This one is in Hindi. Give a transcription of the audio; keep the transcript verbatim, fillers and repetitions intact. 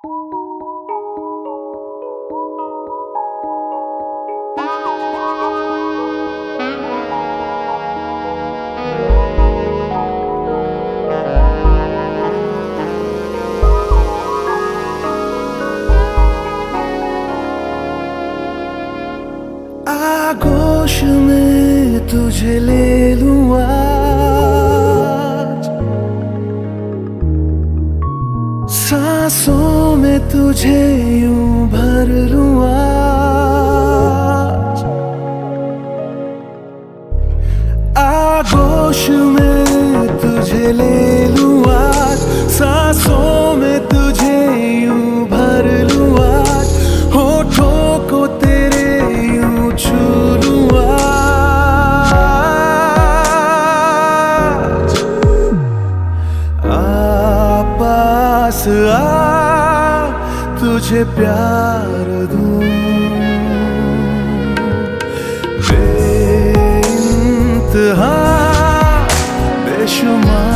आगोश में तुझे ले लूं आज, सांसों में तुझे यूं भर लूं आज। आगोश में तुझे ले लूं आज, सांसों में तुझे यूं भर लूं आज। होठों को तेरे यूं छू लूं आज। आ पास आ, तुझे प्यार दूं, बेइंतहा बेशुमार।